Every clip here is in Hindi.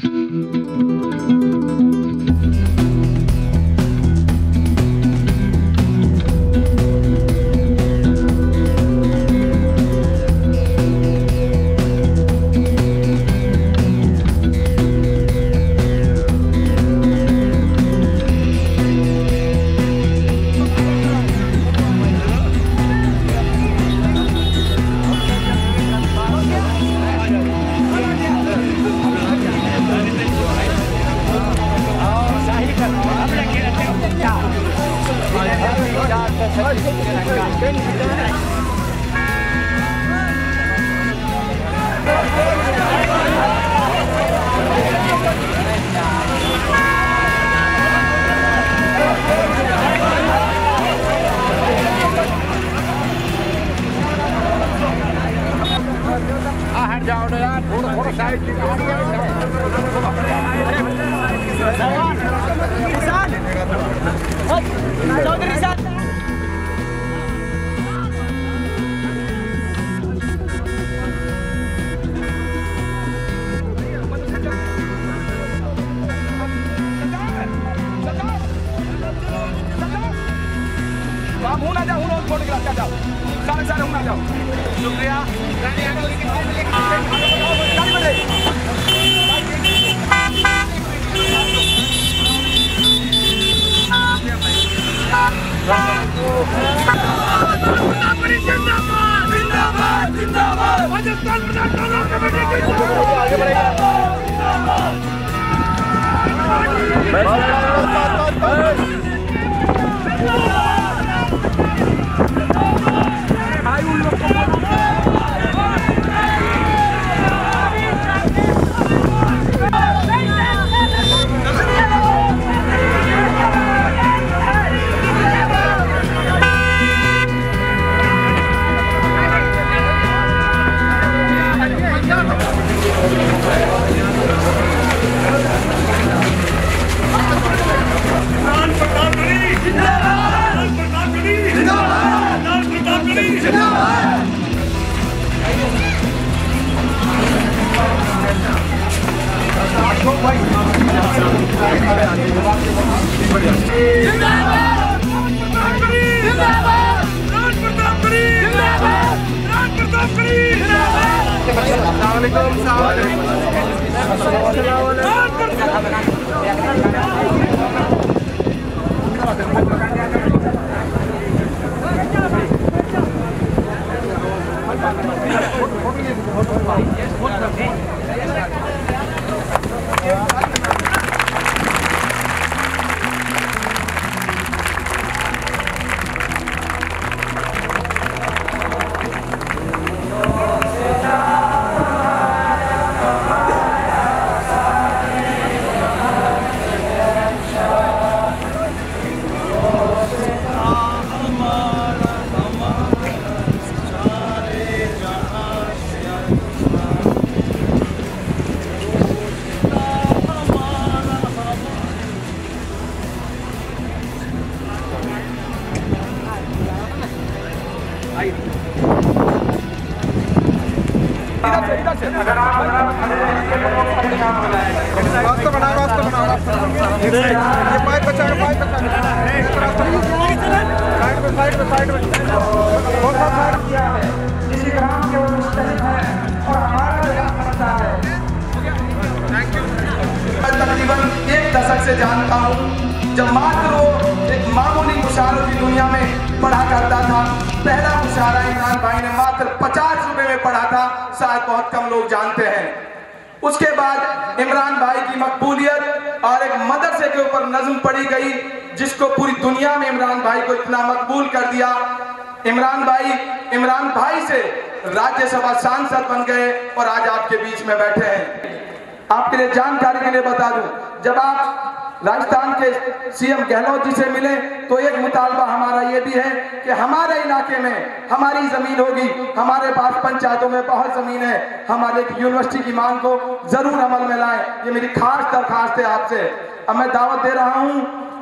इमरान भाई से राज्यसभा सांसद बन गए और आज आपके बीच में बैठे हैं। आपके लिए जानकारी के लिए बता दूं, जब आप राजस्थान के सीएम गहलोत जी से मिले तो एक मुतालबा हमारा ये भी है कि हमारे इलाके में हमारी जमीन होगी, हमारे पास पंचायतों में बहुत जमीन है, हमारे यूनिवर्सिटी की मांग को जरूर अमल में लाएं। ये मेरी खास दरखास्त है आपसे। अब मैं दावत दे रहा हूं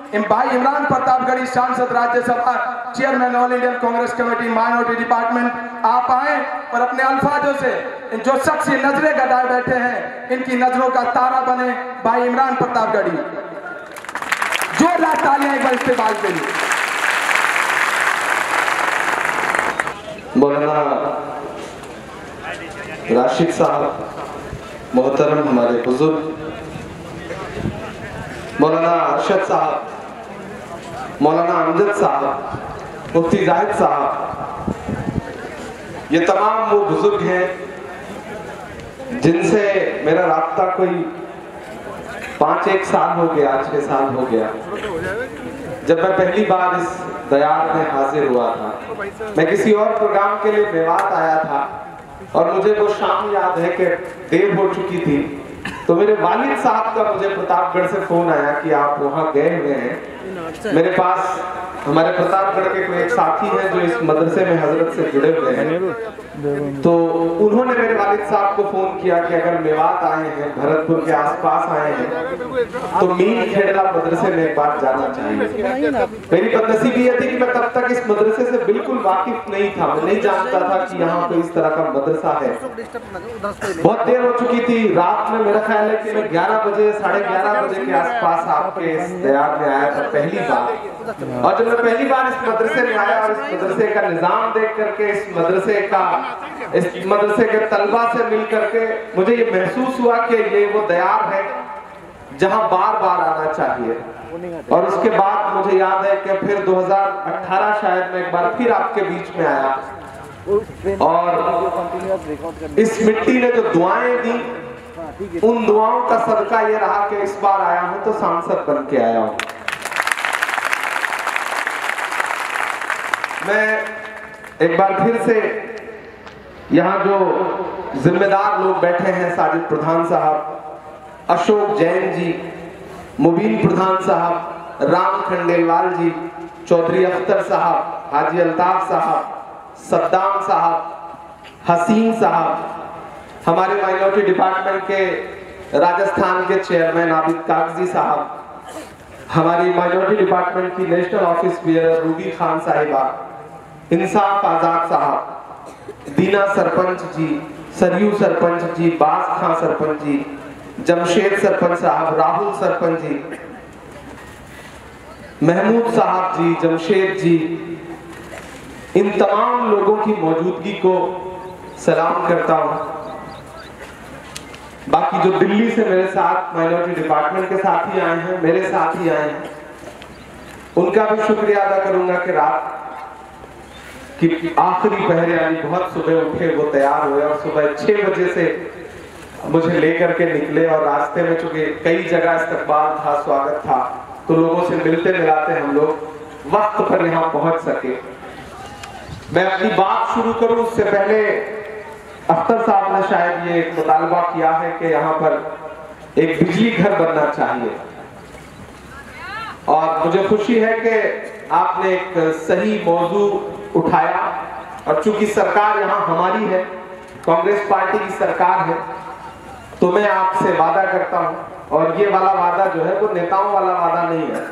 भाई इमरान प्रतापगढ़ी सांसद, Rajya Sabha chairman, all Indian Congress committee, minority department, आप आए और अपने अल्फाजों से जो शख्स ये नजरें गड़ाए बैठे हैं, इनकी नजरों का तारा बने भाई इमरान प्रतापगढ़ी। जोरदार तालियां एक बार इस्तेमाल के लिए। मौलाना राशिद साहब, मोहतरम हमारे बुजुर्ग मौलाना अरशद साहब, मौलाना अमजद साहब, मुफ्ती जाहिद साहब, ये तमाम वो बुजुर्ग हैं जिनसे मेरा राब्ता कोई 5-1 साल हो गया, 6 साल हो गया। जब मैं पहली बार इस दयार में हाजिर हुआ था, मैं किसी और प्रोग्राम के लिए मेवात आया था और मुझे वो शाम याद है कि देर हो चुकी थी, तो मेरे वालिद साहब का मुझे प्रतापगढ़ से फोन आया कि आप वहाँ गए हुए हैं। मेरे पास हमारे प्रतापगढ़ के कोई एक साथी हैं जो इस मदरसे में हजरत से जुड़े हुए हैं, तो उन्होंने मेरे वालिद साहब को फोन किया कि अगर मेवात आए हैं, भरतपुर के आसपास आए हैं, तो मीर खेड़ला मदरसे में एक बार जाना चाहिए। मेरी बदनसीबी ये थी कि मैं तब तक इस मदरसे से बिल्कुल वाकिफ नहीं था, मैं नहीं जानता था कि यहाँ पे इस तरह का मदरसा है। बहुत देर हो चुकी थी, रात में मेरा ख्याल है कि मैं 11 बजे 11:30 बजे के आसपास आपके इस दयार में आया था पहली बार। और जब मैं पहली बार इस मदरसे में आया और इस मदरसे का निजाम देख करके, इस मदरसे के तलबा से मिल करके मुझे ये महसूस हुआ कि ये वो दयार है जहां बार बार आना चाहिए। और उसके बाद मुझे याद है कि फिर 2018 शायद मैं एक बार फिर आपके बीच में आया और इस मिट्टी ने जो दुआएं दी, उन दुआओं का सदका ये रहा कि इस बार आया हूं तो सांसद बन के आया हूं। मैं एक बार फिर से यहाँ जो जिम्मेदार लोग बैठे हैं, साजिद प्रधान साहब, अशोक जैन जी, मुबीन प्रधान साहब, राम खंडेलवाल जी, चौधरी अख्तर साहब, हाजी अल्ताफ साहब, सद्दाम साहब, हसीन साहब, हमारे माइनॉरिटी डिपार्टमेंट के राजस्थान के चेयरमैन आबिद कागजी साहब, हमारी माइनॉरिटी डिपार्टमेंट की national office bearer Ruby Khan साहिबा, इंसाफ आजाद साहब, दीना सरपंच जी, सरयू सरपंच जी, बाज खां सरपंच जी, जमशेद सरपंच साहब, राहुल सरपंच जी, महमूद साहब जी, जमशेद जी, इन तमाम लोगों की मौजूदगी को सलाम करता हूं। बाकी जो दिल्ली से मेरे साथ माइनॉरिटी डिपार्टमेंट के साथ ही आए हैं, मेरे साथ ही आए हैं, उनका भी शुक्रिया अदा करूंगा कि रात कि आखिरी पहरे यानी बहुत सुबह उठे, वो तैयार हुए और सुबह 6 बजे से मुझे लेकर के निकले और रास्ते में चूंकि कई जगह इस्तकबाल था, स्वागत था, तो लोगों से मिलते मिलाते हम लोग वक्त पर यहाँ पहुंच सके। मैं अपनी बात शुरू करूं उससे पहले अख्तर साहब ने शायद ये एक मुतालबा किया है कि यहाँ पर एक बिजली घर बनना चाहिए और मुझे खुशी है कि आपने एक सही मौजू उठाया और चूंकि सरकार यहाँ हमारी है, कांग्रेस पार्टी की सरकार है, तो मैं आपसे वादा करता हूं और ये वाला वादा जो है वो नेताओं वाला वादा नहीं है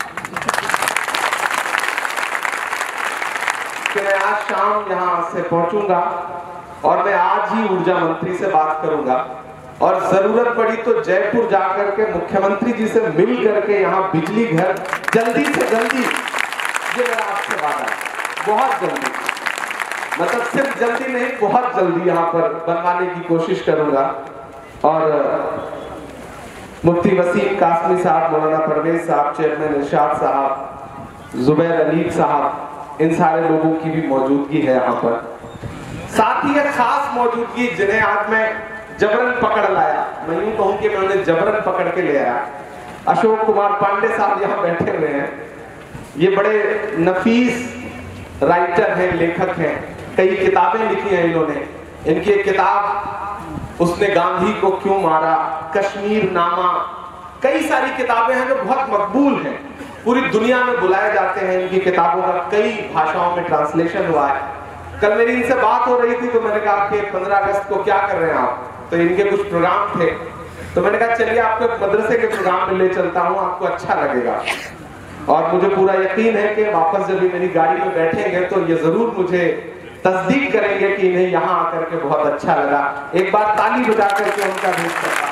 कि मैं आज शाम यहाँ से पहुंचूंगा और मैं आज ही ऊर्जा मंत्री से बात करूंगा और जरूरत पड़ी तो जयपुर जाकर के मुख्यमंत्री जी से मिल करके यहाँ बिजली घर जल्दी से जल्दी, ये मेरा आपसे वादा है, बहुत जल्दी, मतलब सिर्फ जल्दी नहीं, बहुत जल्दी यहाँ पर बनवाने की कोशिश करूंगा। और मुफ्ती वसीम कासमी साहब, मौलाना परवेज साहब, चेयरमैन इरशाद साहब, जुबैर अलीफ साहब, इन सारे लोगों की भी मौजूदगी है यहाँ पर। साथ ही एक खास मौजूदगी जिन्हें आज मैं जबरन पकड़ लाया, मैं यूं कहूं कि मैं उन्हें जबरन पकड़ के ले आया। अशोक कुमार पांडे साहब यहाँ बैठे हुए हैं, ये बड़े नफीस राइटर हैं, लेखक हैं, कई किताबें लिखी हैं इन्होंने। इनकी एक किताब उसने गांधी को क्यों मारा, कश्मीर नामा, कई सारी किताबें हैं जो बहुत मकबूल हैं, पूरी दुनिया में बुलाए जाते हैं। इनकी किताबों का कई भाषाओं में ट्रांसलेशन हुआ है। कल मेरी इनसे बात हो रही थी तो मैंने कहा कि 15 अगस्त को क्या कर रहे हैं आप, तो इनके कुछ प्रोग्राम थे, तो मैंने कहा चलिए आपको मदरसे के प्रोग्राम में ले चलता हूँ, आपको अच्छा लगेगा। और मुझे पूरा यकीन है कि वापस जब ये मेरी गाड़ी में बैठेंगे तो ये जरूर मुझे तस्दीक करेंगे कि इन्हें यहाँ आकर के बहुत अच्छा लगा। एक बार ताली बजा करके उनका भी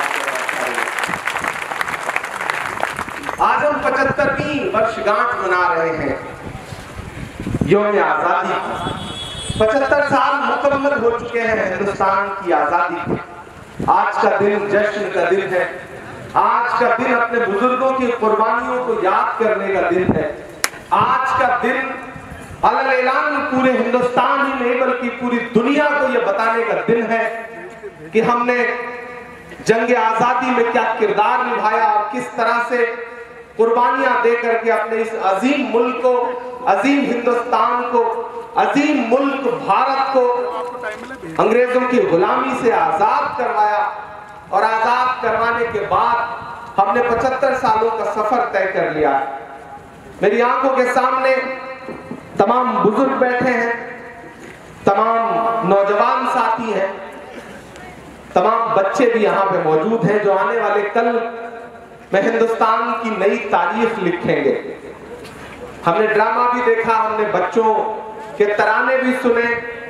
आज हम 75वीं वर्षगांठ मना रहे हैं यौम आजादी। 75 साल मुकम्मल हो चुके हैं हिंदुस्तान की आजादी के। आज का दिन जश्न का दिन है। आज का दिन अपने बुजुर्गों की कुर्बानियों को याद करने का दिन है। आज का दिन अलग-अलग पूरे हिंदुस्तान ही नहीं बल्कि पूरी दुनिया को यह बताने का दिन है कि हमने जंग आजादी में क्या किरदार निभाया और किस तरह से कुर्बानियां दे करके अपने इस अजीम मुल्क को, अजीम हिंदुस्तान को, अजीम मुल्क भारत को अंग्रेजों की गुलामी से आजाद करवाया। और आजाद करवाने के बाद हमने 75 सालों का सफर तय कर लिया। मेरी आंखों के सामने तमाम बुजुर्ग बैठे हैं, तमाम नौजवान साथी हैं, तमाम बच्चे भी यहाँ पे मौजूद हैं जो आने वाले कल में हिंदुस्तान की नई तारीख लिखेंगे। हमने ड्रामा भी देखा, हमने बच्चों के तराने भी सुने।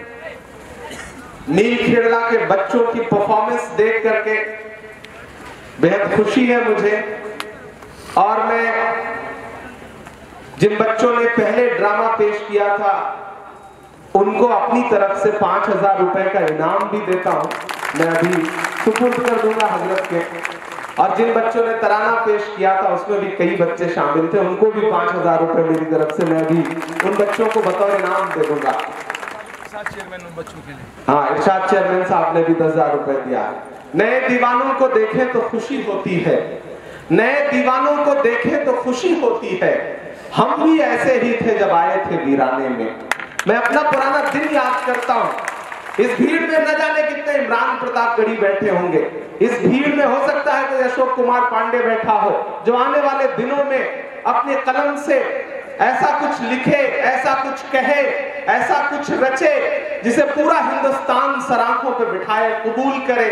नील खेड़ला के बच्चों की परफॉर्मेंस देख करके बेहद खुशी है मुझे। और मैं जिन बच्चों ने पहले ड्रामा पेश किया था उनको अपनी तरफ से 5000 रुपए का इनाम भी देता हूं, मैं अभी सुपुर्द कर दूंगा हजरत के। और जिन बच्चों ने तराना पेश किया था उसमें भी कई बच्चे शामिल थे, उनको भी 5000 रुपए मेरी तरफ से मैं भी उन बच्चों को बतौर इनाम दे दूंगा। बच्चों के लिए हाँ, इरशाद चेयरमैन साहब ने भी 10,000 रुपए दिया। नए दीवानों को देखें तो खुशी होती है, नए दीवानों को देखें तो खुशी होती है। हम भी ऐसे ही थे जब आए थे वीराने में। मैं अपना पुराना दिन याद करता हूँ। इस भीड़ में न जाने कितने इमरान प्रतापगढ़ी बैठे होंगे। इस भीड़ में हो सकता है कोई अशोक कुमार पांडे बैठा हो जो आने वाले दिनों में अपने कलम से ऐसा कुछ लिखे, ऐसा कुछ कहे, ऐसा कुछ रचे जिसे पूरा हिंदुस्तान सराखों पे बिठाए, कबूल करे।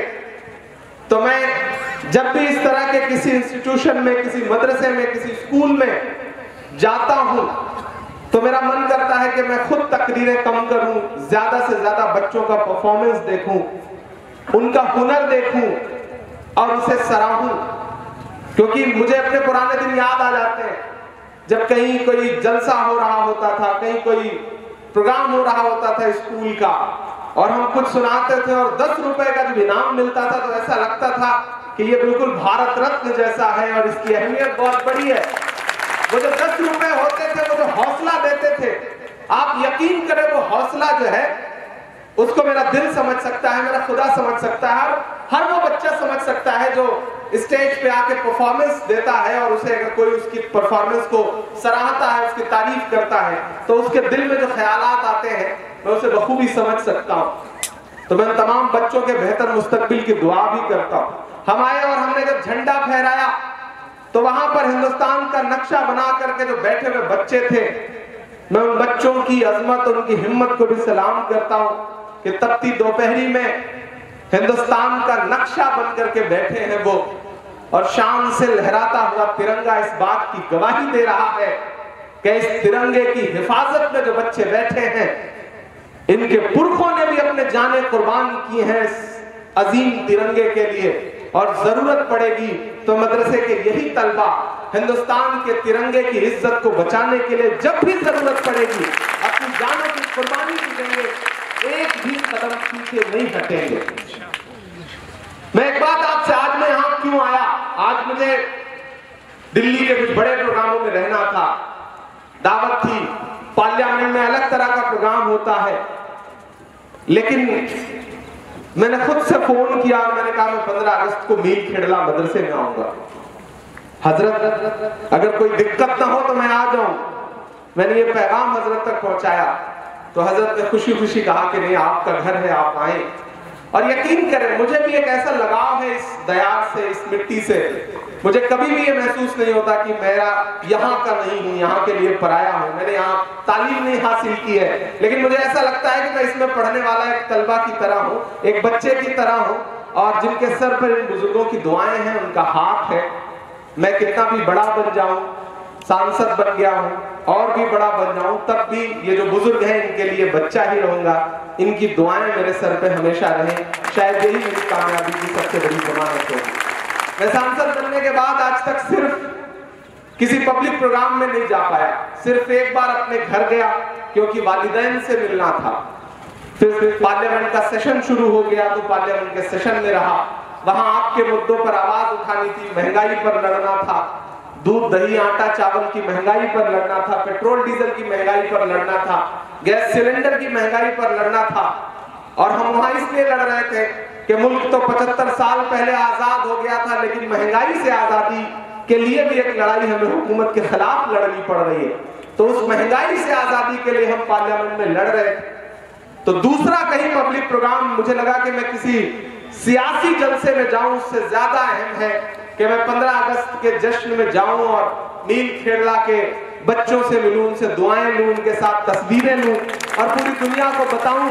तो मैं जब भी इस तरह के किसी इंस्टीट्यूशन में, किसी मदरसे में, किसी स्कूल में जाता हूं तो मेरा मन करता है कि मैं खुद तकरीरें कम करूं, ज्यादा से ज्यादा बच्चों का परफॉर्मेंस देखूं, उनका हुनर देखूं और उसे सराहूं। क्योंकि मुझे अपने पुराने दिन याद आ जाते हैं जब कहीं कोई जलसा हो रहा होता था, कहीं कोई प्रोग्राम हो रहा होता था स्कूल का और हम कुछ सुनाते थे और 10 रुपए का जब इनाम मिलता था तो ऐसा लगता था कि ये बिल्कुल भारत रत्न जैसा है और इसकी अहमियत बहुत बड़ी है। वो जो 10 रुपए होते थे वो जो हौसला देते थे, आप यकीन करें वो हौसला जो है उसको मेरा दिल समझ सकता है, मेरा खुदा समझ सकता है, हर वो बच्चा समझ सकता है जो स्टेज पे आके परफॉर्मेंस देता है और उसे अगर कोई उसकी परफॉर्मेंस को सराहता है, उसकी तारीफ करता है तो उसके दिल में जो ख्यालात आते हैं मैं उसे बखूबी समझ सकता हूँ। तो मैं तमाम बच्चों के बेहतर मुस्तकबिल की दुआ भी करता हूँ। हम आए और हमने जब झंडा फहराया तो वहां पर हिंदुस्तान का नक्शा बना करके जो बैठे हुए बच्चे थे, मैं उन बच्चों की अजमत और उनकी हिम्मत को भी सलाम करता हूँ कि तपती दोपहरी में हिंदुस्तान का नक्शा बन करके बैठे हैं वो, और शान से लहराता हुआ तिरंगा इस बात की गवाही दे रहा है कि इस तिरंगे की हिफाजत में जो बच्चे बैठे हैं इनके पुरखों ने भी अपने जाने कुर्बान की हैं इस अजीम तिरंगे के लिए। और जरूरत पड़ेगी तो मदरसे के यही तलबा हिंदुस्तान के तिरंगे की इज्जत को बचाने के लिए जब भी जरूरत पड़ेगी अपनी जानों की कुर्बानी की देंगे, एक भी कदम पीछे नहीं हटेंगे। मैं एक बात आपसे, आज मैं यहाँ क्यों आया, आज मुझे दिल्ली के कुछ बड़े प्रोग्रामों में रहना था, दावत थी, पार्लियामेंट में अलग तरह का प्रोग्राम होता है, लेकिन मैंने खुद से फोन किया और मैंने कहा मैं 15 अगस्त को मील खेड़ला मदरसे में आऊंगा। हजरत अगर कोई दिक्कत ना हो तो मैं आ जाऊं। मैंने ये पैगाम हजरत तक पहुंचाया तो हजरत ने खुशी खुशी कहा कि नहीं, आपका घर है, आप आए। और यकीन करें मुझे भी एक ऐसा लगाव है इस दयार से, इस मिट्टी से। मुझे कभी भी ये महसूस नहीं होता कि मेरा यहाँ का नहीं हूँ, यहाँ के लिए पराया हूँ, मैंने यहाँ तालीम नहीं हासिल की है, लेकिन मुझे ऐसा लगता है कि मैं इसमें पढ़ने वाला एक तलबा की तरह हूँ, एक बच्चे की तरह हूँ, और जिनके सर पर इन बुजुर्गों की दुआएं हैं, उनका हाथ है। मैं कितना भी बड़ा बन जाऊं, सांसद बन गया हूं और भी बड़ा बन जाऊं, तब भी ये जो बुजुर्ग हैं इनके लिए बच्चा ही रहूंगा। इनकी दुआएं मेरे सर पे हमेशा रहें, शायद यही मेरी कामयाबी की सबसे बड़ी जमानत होगी। मैं सांसद बनने के बाद आज तक सिर्फ किसी पब्लिक प्रोग्राम में नहीं जा पाया, सिर्फ एक बार अपने घर गया क्योंकि वालिदैन से मिलना था। फिर पार्लियामेंट का सेशन शुरू हो गया तो पार्लियामेंट के सेशन में रहा, वहां आपके मुद्दों पर आवाज उठानी थी, महंगाई पर लड़ना था, दूध दही आटा चावल की महंगाई पर लड़ना था, पेट्रोल डीजल की महंगाई पर लड़ना था, गैस सिलेंडर की महंगाई पर लड़ना था। और हम वहां इसलिए लड़ रहे थे कि मुल्क तो 75 साल पहले आजाद हो गया था, लेकिन महंगाई से आजादी के लिए भी एक लड़ाई हमें हुकूमत के खिलाफ लड़नी पड़ रही है। तो उस महंगाई से आजादी के लिए हम पार्लियामेंट में लड़ रहे थे। तो दूसरा कहीं पब्लिक प्रोग्राम मुझे लगा कि मैं किसी सियासी जलसे में जाऊं, उससे ज्यादा अहम है कि मैं 15 अगस्त के जश्न में जाऊं और नील खेड़ला के बच्चों से मिलूं, उनसे दुआएं लूं, उनके साथ तस्वीरें लूं और पूरी दुनिया को बताऊं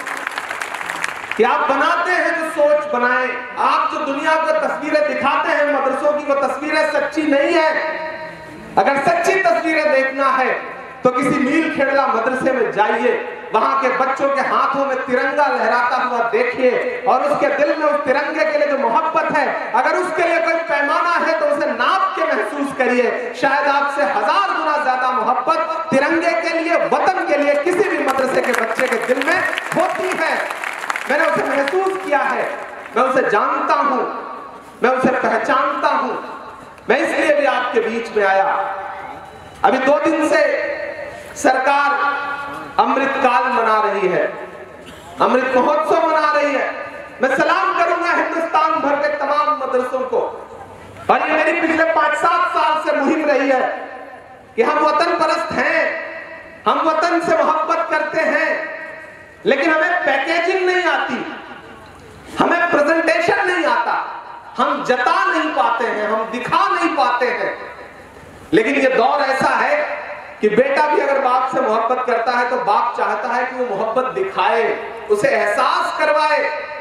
कि आप बनाते हैं जो सोच बनाएं। आप जो दुनिया को तस्वीरें दिखाते हैं मदरसों की, वो तस्वीरें सच्ची नहीं है। अगर सच्ची तस्वीरें देखना है तो किसी नील खेड़ला मदरसे में जाइए, वहां के बच्चों के हाथों में तिरंगा लहराता हुआ देखिए और उसके दिल में उस तिरंगे के लिए जो मोहब्बत है, अगर उसके लिए कोई पैमाना है तो उसे नाप के महसूस करिए। शायद आपसे 1000 गुना ज्यादा मोहब्बत तिरंगे के लिए, वतन के लिए किसी भी मदरसे के बच्चे के दिल में होती है। मैंने उसे महसूस किया है, मैं उसे जानता हूं, मैं उसे पहचानता हूं। मैं इसलिए भी आपके बीच में आया। अभी 2 दिन से सरकार अमृत काल मना रही है, अमृत महोत्सव मना रही है। मैं सलाम करूंगा हिंदुस्तान भर के तमाम मदरसों को, और ये मेरी पिछले 5-7 साल से मुहिम रही है कि हम वतन परस्त हैं, हम वतन से मोहब्बत करते हैं, लेकिन हमें पैकेजिंग नहीं आती, हमें प्रेजेंटेशन नहीं आता, हम जता नहीं पाते हैं, हम दिखा नहीं पाते हैं। लेकिन ये दौर ऐसा है कि बेटा भी अगर बाप से मोहब्बत करता है तो बाप चाहता है कि वो मोहब्बत दिखाए, उसे एहसास करवाए।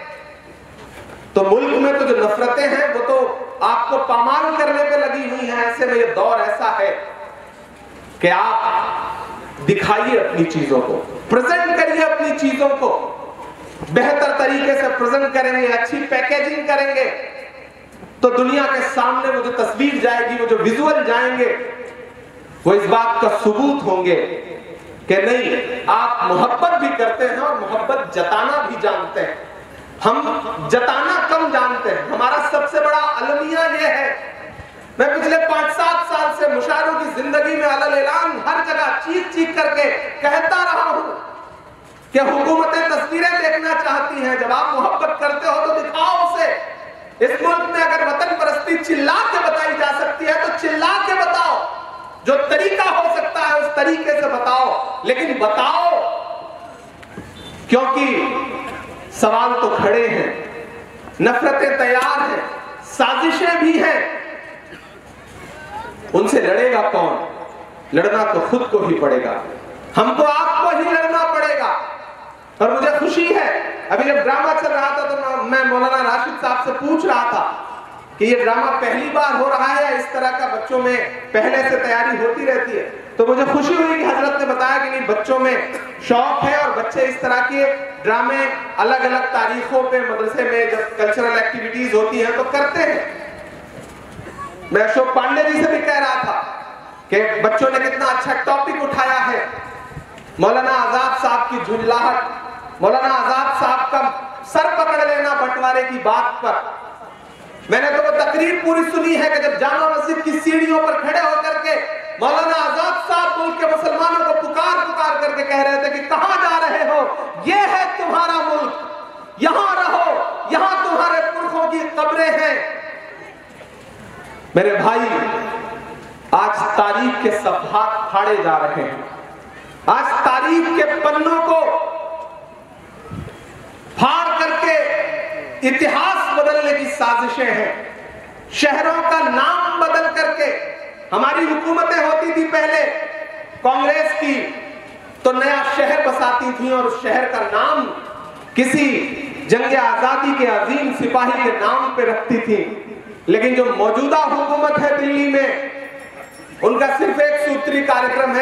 तो मुल्क में तो जो नफरतें हैं वो तो आपको पामाल करने पे लगी हुई हैं। ऐसे में ये दौर ऐसा है कि आप दिखाइए अपनी चीजों को, प्रेजेंट करिए अपनी चीजों को, बेहतर तरीके से प्रेजेंट करेंगे, अच्छी पैकेजिंग करेंगे तो दुनिया के सामने वो जो तस्वीर जाएगी, वो जो विजुअल जाएंगे, वो इस बात का सबूत होंगे कि नहीं, आप मोहब्बत भी करते हैं और मोहब्बत जताना भी जानते हैं। हम जताना कम जानते हैं, हमारा सबसे बड़ा अलमिया ये है। मैं पिछले 5-7 साल से मुशायरों की जिंदगी में अलल ऐलान हर जगह चीख करके कहता रहा हूं कि हुकूमतें तस्वीरें देखना चाहती हैं। जब आप मोहब्बत करते हो तो दिखाओ उसे। इस मुल्क में अगर वतन परस्ती चिल्ला के बताई जा सकती है तो चिल्ला के बताओ, जो तरीका हो सकता है उस तरीके से बताओ, लेकिन बताओ, क्योंकि सवाल तो खड़े हैं, नफरतें तैयार हैं, साजिशें भी हैं। उनसे लड़ेगा कौन? लड़ना तो खुद को ही पड़ेगा, हमको आपको ही लड़ना पड़ेगा। और मुझे खुशी है, अभी जब ड्रामा चल रहा था तो मैं मौलाना राशिद साहब से पूछ रहा था कि ये ड्रामा पहली बार हो रहा है या इस तरह का बच्चों में पहले से तैयारी होती रहती है। तो मुझे खुशी हुई कि हजरत ने बताया कि नहीं, बच्चों में शौक है और बच्चे इस तरह के ड्रामे अलग अलग तारीखों पे मदरसे में जब कल्चरल एक्टिविटीज होती हैं तो करते हैं। मैं अशोक पांडे जी से भी कह रहा था कि बच्चों ने कितना अच्छा टॉपिक उठाया है, मौलाना आजाद साहब की झुंझलाहट, मौलाना आजाद साहब का सर पकड़ लेना बंटवारे की बात पर। मैंने तो वो तकरीर पूरी सुनी है कि जब जामा मस्जिद की सीढ़ियों पर खड़े होकर के मौलाना आजाद साहब मुल्क के मुसलमानों को पुकार करके कह रहे थे कि कहां जा रहे हो, ये है तुम्हारा मुल्क, यहां रहो, यहां तुम्हारे पुरखों की कब्रें हैं। मेरे भाई, आज तारीख के सफहात फाड़े जा रहे हैं, आज तारीख के पन्नों को फाड़ करके इतिहास बदलने की साजिशें हैं। शहरों का नाम बदल करके, हमारी हुकूमतें होती थी पहले कांग्रेस की तो नया शहर बसाती थी और उस शहर का नाम किसी जंग आजादी के अजीम सिपाही के नाम पे रखती थी। लेकिन जो मौजूदा हुकूमत है दिल्ली में, उनका सिर्फ एक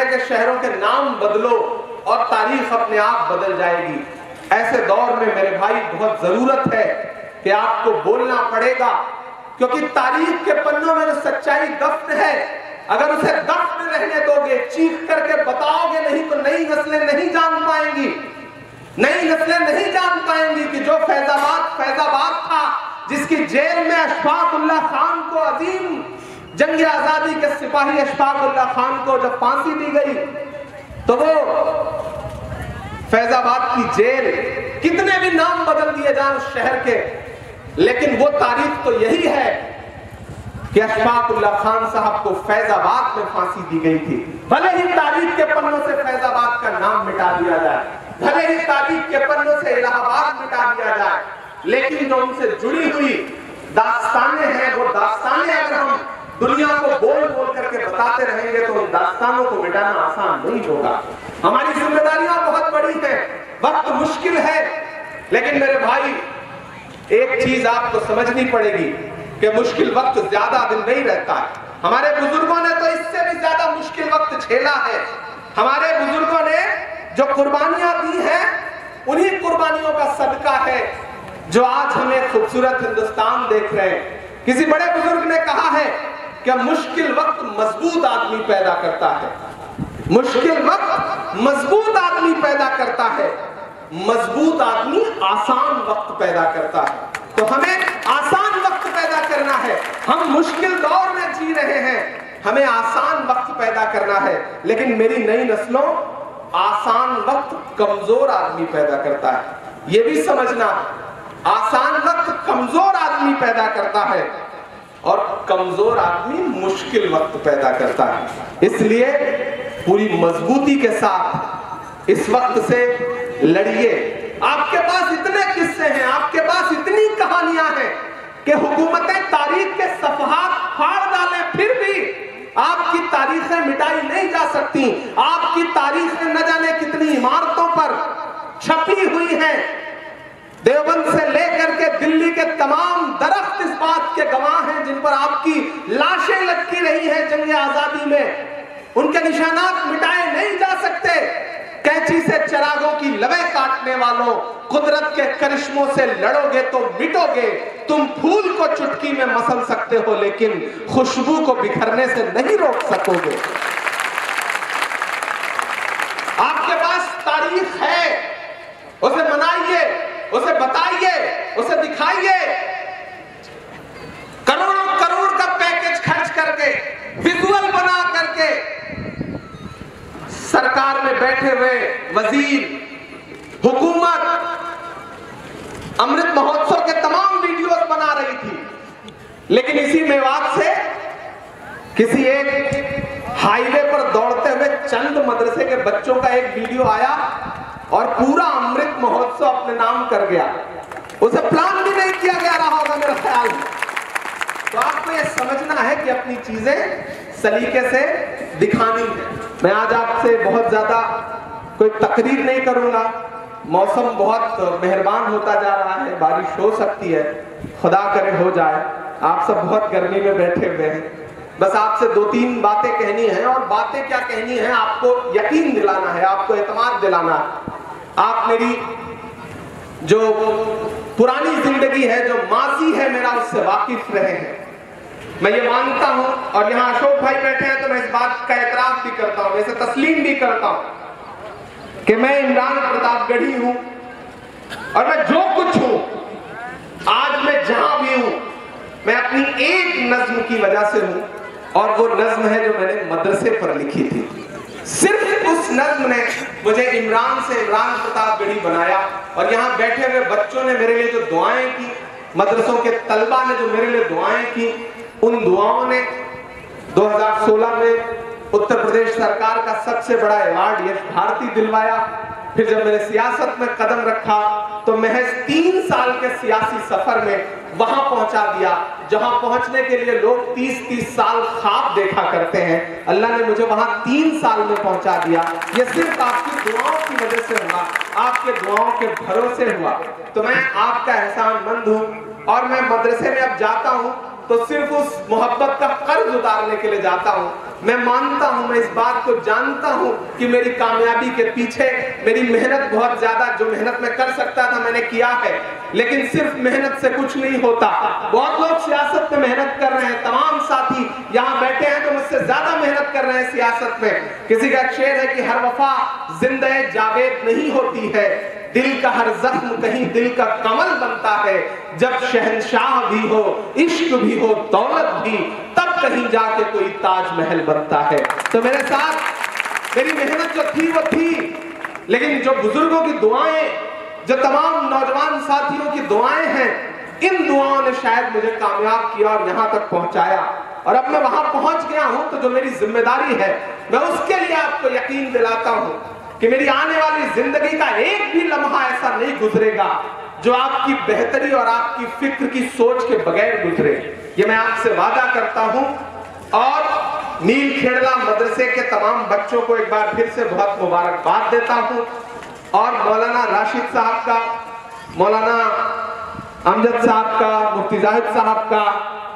हैं कि शहरों के नाम बदलो और तारीख अपने आप बदल जाएगी। ऐसे दौर में मेरे भाई बहुत जरूरत है कि आपको बोलना पड़ेगा, क्योंकि तारीख के पन्नों में जो सच्चाई दफ्न है, अगर उसे दफ्न रहने दोगे, चीख करके बताओगे नहीं, तो नई नस्लें नहीं जान पाएंगी। नई नस्लें नहीं जान पाएंगी कि जो फैजाबाद था, जिसकी जेल में अशफाक उल्लाह खान को, अजीम जंग आजादी के सिपाही अशफाक उल्लाह खान को जब फांसी दी गई, तो वो फैजाबाद की जेल, कितने भी नाम बदल दिए जाए उस शहर के, लेकिन वो तारीख तो यही है कि अशफाक उल्लाह खान साहब को फैजाबाद में फांसी दी गई थी। भले ही तारीख के पन्नों से फैजाबाद का नाम मिटा दिया जाए, भले ही तारीख के पन्नों से इलाहाबाद मिटा दिया जाए, लेकिन जो उनसे जुड़ी हुई दास्तानें हैं, वो दास्तानें अगर हम दुनिया को बोल बोल करके बताते रहेंगे तो उन दास्तानों को मिटाना आसान नहीं होगा। हमारी जिम्मेदारियां बहुत बड़ी हैं, वक्त मुश्किल है, लेकिन मेरे भाई एक चीज आपको समझनी पड़ेगी कि मुश्किल वक्त ज्यादा दिन नहीं रहता है। हमारे बुजुर्गों ने तो इससे भी ज्यादा मुश्किल वक्त झेला है। हमारे बुजुर्गों ने जो कुर्बानियां दी हैं, उन्हीं कुर्बानियों का सदका है जो आज हमें खूबसूरत हिंदुस्तान देख रहे हैं। किसी बड़े बुजुर्ग ने कहा है कि मुश्किल वक्त मजबूत आदमी पैदा करता है, मुश्किल वक्त मजबूत आदमी पैदा करता है, मजबूत आदमी आसान वक्त पैदा करता है। तो हमें आसान वक्त पैदा करना है। हम मुश्किल दौर में जी रहे हैं, हमें आसान वक्त पैदा करना है। लेकिन मेरी नई नस्लों, आसान वक्त कमजोर आदमी पैदा करता है। ये भी समझना, आसान वक्त कमजोर आदमी पैदा करता है और कमजोर आदमी मुश्किल वक्त पैदा करता है। इसलिए पूरी मजबूती के साथ इस वक्त से लड़िए। आपके पास इतने किस्से हैं, आपके पास इतनी कहानियां हैं कि हुकूमतें तारीख के सफहात फाड़ डालें, फिर भी आपकी तारीखें मिटाई नहीं जा सकती। आपकी तारीखें न जाने कितनी इमारतों पर छपी हुई हैं। देवबंद से लेकर के दिल्ली के तमाम दरख्त इस बात के गवाह हैं जिन पर आपकी लाशें लटकी रही हैं जंग आजादी में। उनके निशानात मिटाए नहीं जा सकते। कैंची से चिरागों की लवें काटने वालों, कुदरत के करिश्मों से लड़ोगे तो मिटोगे। तुम फूल को चुटकी में मसल सकते हो, लेकिन खुशबू को बिखरने से नहीं रोक सकोगे। आपके पास तारीख है, उसे मनाइए, उसे बताइए, उसे दिखाइए। करोड़ों करोड़ का पैकेज खर्च करके, विजुअल बना करके सरकार में बैठे हुए वजीर, हुकूमत अमृत महोत्सव के तमाम वीडियोस बना रही थी, लेकिन इसी मेवात से किसी एक हाईवे पर दौड़ते हुए चंद मदरसे के बच्चों का एक वीडियो आया और पूरा अमृत महोत्सव अपने नाम कर गया। उसे प्लान भी नहीं किया गया रहा होगा मेरे ख्याल में। तो आपको यह समझना है कि अपनी चीजें सलीके से दिखानी है। मैं आज आपसे बहुत ज्यादा कोई तकरीर नहीं करूंगा। मौसम बहुत मेहरबान होता जा रहा है, बारिश हो सकती है, खुदा करे हो जाए। आप सब बहुत गर्मी में बैठे हुए हैं। बस आपसे 2-3 बातें कहनी है, और बातें क्या कहनी है, आपको यकीन दिलाना है, आपको एतमाद दिलाना है। आप मेरी जो पुरानी जिंदगी है, जो माजी है मेरा, उससे वाकिफ रहे हैं। मैं ये मानता हूं, और यहाँ अशोक भाई बैठे हैं तो मैं इस बात का एतराफ भी करता हूं, मैं इसे तस्लीम भी करता हूं कि मैं इमरान प्रतापगढ़ी हूं, और मैं जो कुछ हूं, आज मैं जहां भी हूं, मैं अपनी एक नज्म की वजह से हूं, और वो नज्म है जो मैंने मदरसे पर लिखी थी। सिर्फ उस नज्म ने मुझे इमरान से इमरान प्रतापगढ़ी बनाया। और यहाँ बैठे हुए बच्चों ने मेरे लिए जो दुआएं की, मदरसों के तलबा ने जो मेरे लिए दुआएं की, उन दुआओं ने 2016 में उत्तर प्रदेश सरकार का सबसे बड़ा अवार्ड यश भारती दिलवाया। फिर जब मैंने सियासत में कदम रखा तो महज 3 साल के सियासी सफर में वहां पहुंचा दिया जहां पहुंचने के लिए लोग 30-30 साल ख्वाब देखा करते हैं। अल्लाह ने मुझे वहां 3 साल में पहुंचा दिया। ये सिर्फ आपकी दुआओं की वजह से हुआ, आपके दुआओं के भरोसे हुआ। तो मैं आपका एहसानमंद हूं, और मैं मदरसे में अब जाता हूं तो सिर्फ उस मोहब्बत का कर्ज उतारने के लिए जाता हूं मैं मानता हूं, मैं इस बात को जानता हूं कि मेरी कामयाबी के पीछे मेरी मेहनत बहुत ज्यादा, जो मेहनत मैं कर सकता था मैंने किया है। लेकिन सिर्फ मेहनत से कुछ नहीं होता। बहुत लोग सियासत में मेहनत कर रहे हैं, तमाम साथी यहाँ बैठे हैं तो मुझसे ज्यादा मेहनत कर रहे हैं सियासत में। किसी का शेर है कि हर वफा जिंदे जावेद नहीं होती है, दिल का हर जख्म कहीं दिल का कमल बनता है। जब शहंशाह भी हो, इश्क भी हो, दौलत भी, तब कहीं जाके कोई ताजमहल बनता है। तो मेरे साथ मेरी मेहनत जो थी वो थी, लेकिन जो बुजुर्गों की दुआएं, जो तमाम नौजवान साथियों की दुआएं हैं, इन दुआओं ने शायद मुझे कामयाब किया और यहाँ तक पहुंचाया। और अब मैं वहां पहुंच गया हूं तो जो मेरी जिम्मेदारी है, मैं उसके लिए आपको यकीन दिलाता हूं कि मेरी आने वाली जिंदगी का एक भी लम्हा ऐसा नहीं गुजरेगा जो आपकी बेहतरी और आपकी फिक्र की सोच के बगैर गुजरे। ये मैं आपसे वादा करता हूं। और नील खेड़ला मदरसे के तमाम बच्चों को एक बार फिर से बहुत मुबारकबाद देता हूं। और मौलाना राशिद साहब का, मौलाना अमजद साहब का, मुफ्ती जाहिद साहब का,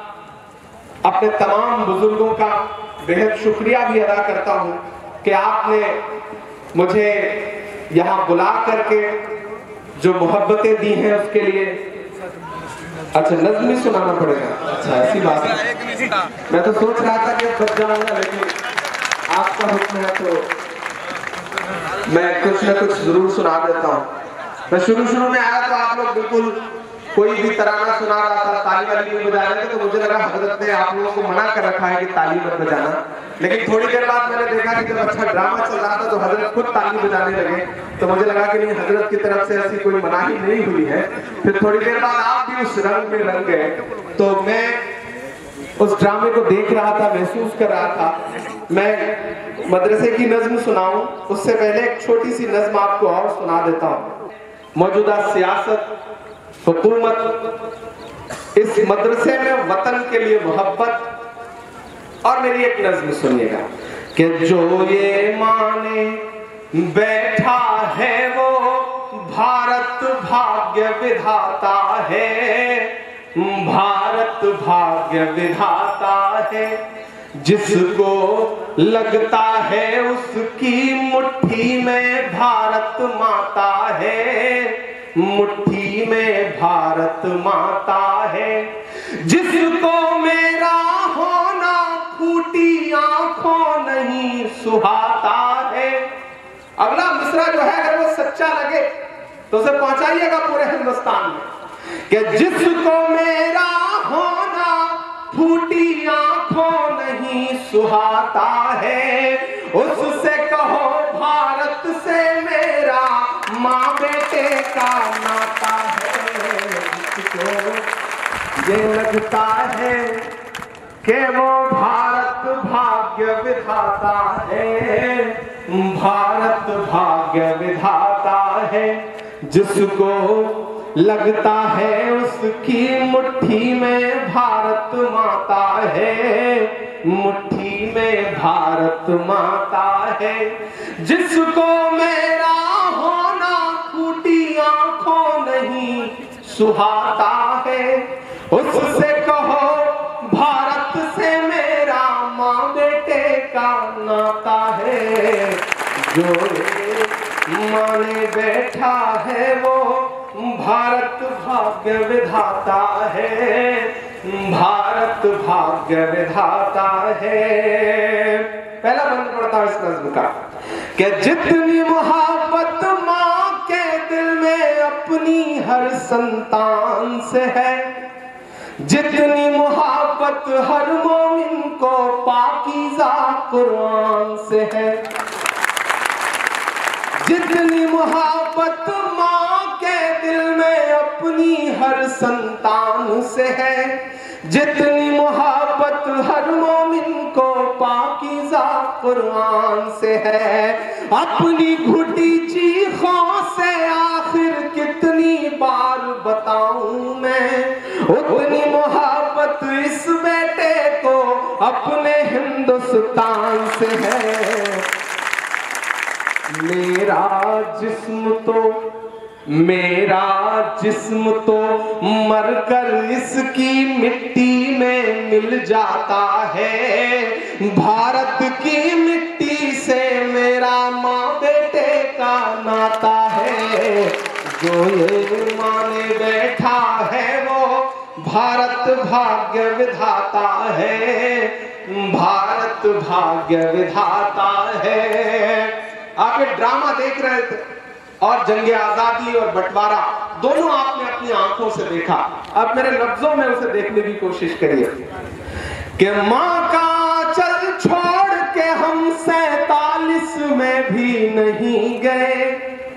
अपने तमाम बुजुर्गों का बेहद शुक्रिया भी अदा करता हूं कि आपने मुझे यहाँ बुला करके जो मोहब्बतें दी हैं उसके लिए। अच्छा, नज़्म ही सुनाना पड़ेगा? अच्छा, ऐसी बात है। मैं तो सोच रहा था कि बच जाऊंगा, लेकिन आपका हुक्म है तो मैं कुछ ना कुछ जरूर सुना देता हूँ। मैं शुरू में आया तो आप लोग बिल्कुल कोई भी तराना सुना रहा था, ताली वाली नहीं बजा रहे थे, तो मुझे लगा हजरत ने आप लोगों को मना कर रखा है कि ताली मत बजाना। लेकिन थोड़ी देर बाद मैंने देखा कि जब अच्छा ड्रामा चल रहा था तो हजरत खुद ताली बजाने लगे, तो मुझे लगा कि नहीं, हजरत की तरफ से ऐसी कोई मनाही नहीं हुई है। फिर थोड़ी देर बाद आप भी उस रंग में रंग गए, तो मैं उस ड्रामे को देख रहा था, महसूस कर रहा था। मैं मदरसे की नज्म सुनाऊं उससे पहले एक छोटी सी नज्म आपको और सुना देता हूँ। मौजूदा सियासत, हुकूमत, इस मदरसे में वतन के लिए मोहब्बत। और मेरी एक नज्म सुनिएगा कि जो ये माने बैठा है वो भारत भाग्य विधाता है, भारत भाग्य विधाता है। जिसको लगता है उसकी मुट्ठी में भारत माता है, मुट्ठी में भारत माता है। जिसको मेरा होना फूटी आंखों नहीं सुहाता है। अगला मिसरा जो है अगर वो सच्चा लगे तो उसे पहुंचाइएगा पूरे हिंदुस्तान में कि जिसको मेरा होना फूटी आंखों नहीं सुहाता है, उससे कहो भारत से मेरा माँ बेटे का नाता है। ये लगता है कि वो भारत भाग्य विधाता है, भारत भाग्य विधाता है। जिसको लगता है उसकी मुट्ठी में भारत माता है, मुट्ठी में भारत माता है। जिसको मेरा होना फूटी आंखों नहीं सुहाता है, उससे कहो भारत से मेरा माँ बेटे का नाता है। जो माने बैठा है वो भारत भाग्य विधाता है, भारत भाग्य विधाता है। पहला बंद पड़ता है इस नज़्म का कि जितनी मोहब्बत माँ के दिल में अपनी हर संतान से है, जितनी मोहब्बत हर मोमिन को पाकीज़ा कुरान से है, जितनी मोहब्बत माँ के दिल में अपनी हर संतान से है, जितनी मोहब्बत हर मोमिन को पाकीज़ा कुरान से है। अपनी घुटी चीखों से आखिर कितनी बार बताऊं मैं, उतनी मोहब्बत इस बेटे को अपने हिंदुस्तान से है। मेरा जिस्म तो मरकर इसकी मिट्टी में मिल जाता है। भारत की मिट्टी से मेरा माँ बेटे का नाता है, जो ये माने बैठा है वो भारत भाग्य विधाता है, भारत भाग्य विधाता है। आप ये ड्रामा देख रहे थे और जंगे आजादी और बंटवारा दोनों आपने अपनी आंखों से देखा। अब मेरे लफ्जों में उसे देखने की कोशिश करिए कि माँ का चल छोड़ के हम 47 में भी नहीं गए,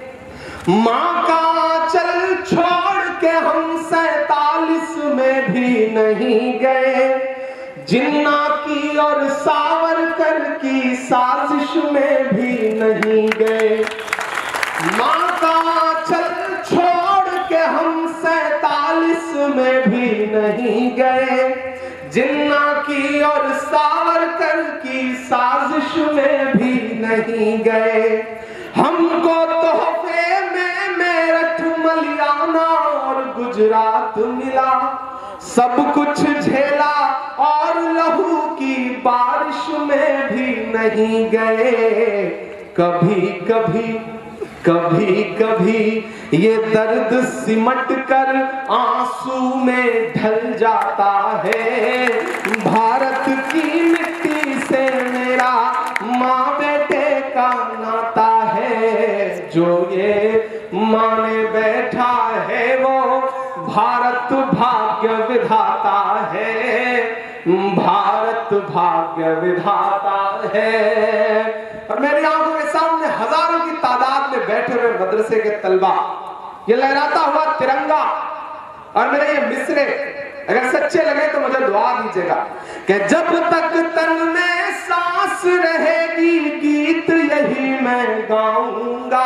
माँ का चल छोड़ के हम 47 में भी नहीं गए, जिन्ना की और सावरकर की साजिश में भी नहीं गए। माँ का चल छोड़ के हम 47 में भी नहीं गए, जिन्ना की और सावरकर की साजिश में भी नहीं गए। हमको तोहफे में मेरठ मलियाना और गुजरात मिला, सब कुछ झेला और लहू की बारिश में भी नहीं गए। कभी कभी कभी कभी ये दर्द सिमट कर आंसू में ढल जाता है, भारत की मिट्टी से मेरा माँ बेटे का नाता है, जो ये माने बैठा है वो भारत भाग्य विधाता है, भारत भाग्य विधाता है। और मेरी आंखों के सामने हजारों की तादाद में बैठे हुए मदरसे के तलबा, ये लहराता हुआ तिरंगा और मेरे ये मिसरे अगर सच्चे लगे तो मुझे दुआ दीजिएगा कि जब तक तन में सांस रहेगी गीत यही मैं गाऊंगा,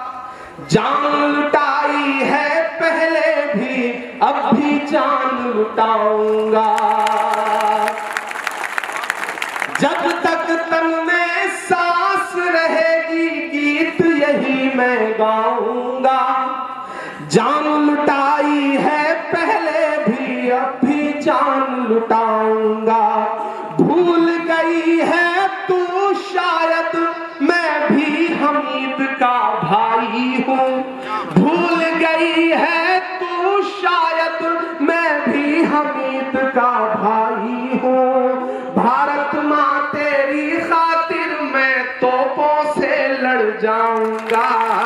जान लुटाई है पहले भी अब भी जान लुटाऊंगा। जब तक तन में सांस रहेगी गीत यही मैं गाऊंगा, जान लुटाई है पहले भी अब भी जान लुटाऊंगा। भूल गई है तू शायद मैं भी हमीद का भाई हूँ, भूल गई है तू शायद मैं भी हमीद का भाई हूँ। भारत माँ तेरी खातिर मैं तोपों से लड़ जाऊंगा।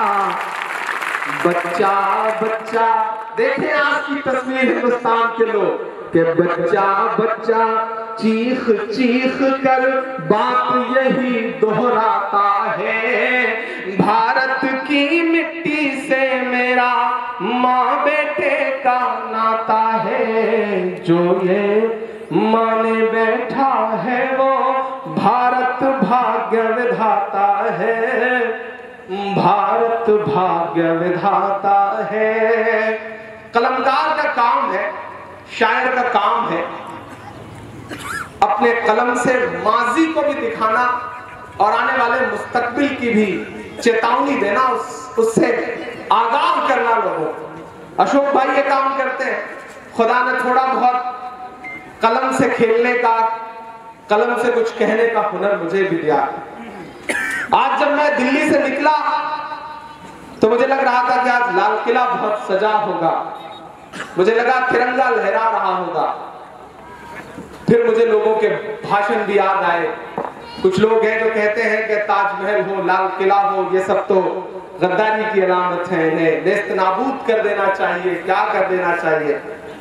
बच्चा बच्चा देखें आज की तस्वीर हिंदुस्तान के लोग कि बच्चा बच्चा चीख चीख कर बात यही दोहराता है, भारत की मिट्टी से मेरा माँ बेटे का नाता है, जो ये माने बैठा है वो भारत भाग्य विधाता है, भारत भाग्य विधाता है। कलमकार का काम है, शायर का काम है अपने कलम से माजी को भी दिखाना और आने वाले मुस्तकबिल की भी चेतावनी देना, उससे आगाह करना लोगों। अशोक भाई ये काम करते हैं, खुदा ने थोड़ा बहुत कलम से खेलने का, कलम से कुछ कहने का हुनर मुझे भी दिया। आज जब मैं दिल्ली से निकला तो मुझे लग रहा था कि आज लाल किला बहुत सजा होगा, मुझे लगा तिरंगा लहरा रहा होगा। फिर मुझे लोगों के भाषण भी याद आए। कुछ लोग हैं जो कहते हैं कि ताजमहल हो, लाल किला हो, ये सब तो गद्दारी की अलामत है, इन्हें नेस्त नाबूद कर देना चाहिए, क्या कर देना चाहिए।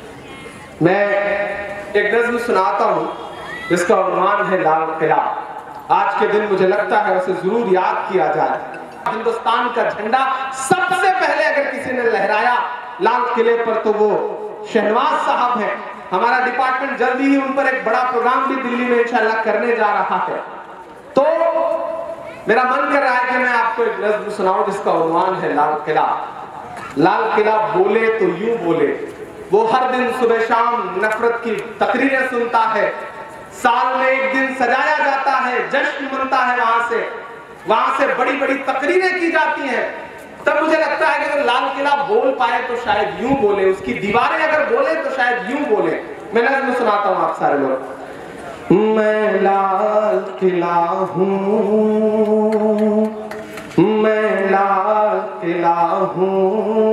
मैं एक नज़्म सुनाता हूँ जिसका उन्वान है लाल किला। आज के दिन मुझे लगता है उसे जरूर याद किया जाए। हिंदुस्तान का झंडा सबसे पहले अगर किसी ने लहराया लाल किले पर तो वो शहनवाज साहब हैं। हमारा डिपार्टमेंट जल्दी ही उन पर एक बड़ा प्रोग्राम भी दिल्ली में इंशाल्लाह करने जा रहा है। तो मेरा मन कर रहा है कि मैं आपको एक नज़्म सुनाऊं जिसका उन्वान है लाल किला। लाल किला बोले तो यूं बोले, वो हर दिन सुबह शाम नफरत की तकरीरें सुनता है, साल में एक दिन सजाया जाता है, जश्न मनता है, वहां से बड़ी बड़ी तकरीरें की जाती हैं। तब मुझे लगता है कि अगर लाल किला बोल पाए तो शायद यूं बोले, उसकी दीवारें अगर बोले तो शायद यूं बोले। मैं नज़्म सुनाता हूं आप सारे लोग। मैं लाल किला हूँ, मैं लाल किला हूँ,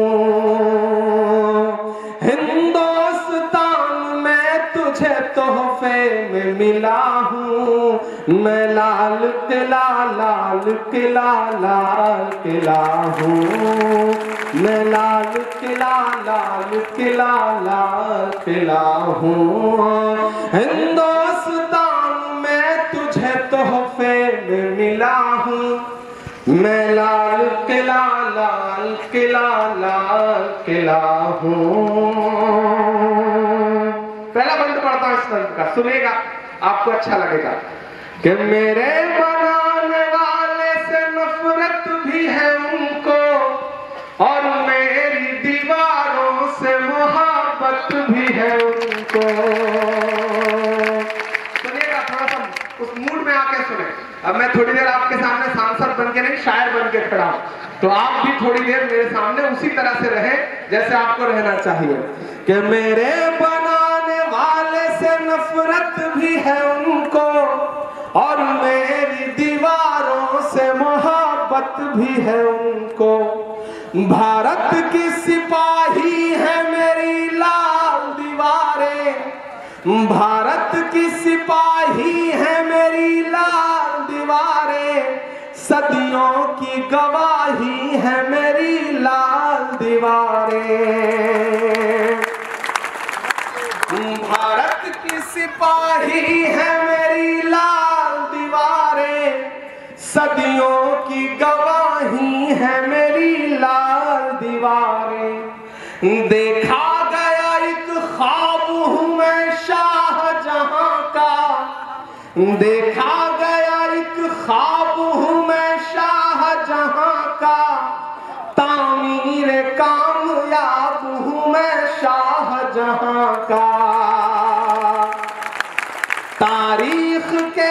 हिंदुस्तान में तुझे तोहफे में मिला हूँ। मैं लाल किला, लाल किला, लाल किला हूँ, मैं लाल किला, लाल किला, लाल किला हूँ, हिंदुस्तान में तुझे तोहफे में मिला हूँ। मैं लाल किला, लाल किला, लाल किला हूँ। पहला बंद पढ़ता हूँ इस बंद का, सुनेगा आपको अच्छा लगेगा। कि मेरे बनाने वाले से नफरत भी है उनको, और मेरी दीवारों से मोहब्बत भी है उनको। सुनिएगा, थोड़ा सा उस मूड में आके सुने। अब मैं थोड़ी देर आपके सामने सांसद बन के नहीं, शायर बन के खड़ा हूं, तो आप भी थोड़ी देर मेरे सामने उसी तरह से रहे जैसे आपको रहना चाहिए। कि मेरे बनाने वाले से नफरत भी है उनको, और मेरी दीवारों से मोहब्बत भी है उनको। भारत की सिपाही है मेरी लाल दीवारें, भारत की सिपाही है मेरी लाल दीवारें, सदियों की गवाही है मेरी लाल दीवारें। भारत की सिपाही है मेरी लाल दीवारें, सदियों की गवाही है मेरी लाल दीवारें। देखा गया एक ख्वाब हूँ मैं शाहजहां का, देखा गया एक ख्वाब हूँ मैं शाहजहां का, तामीर कामयाब हूँ मैं शाहजहां का। तारीख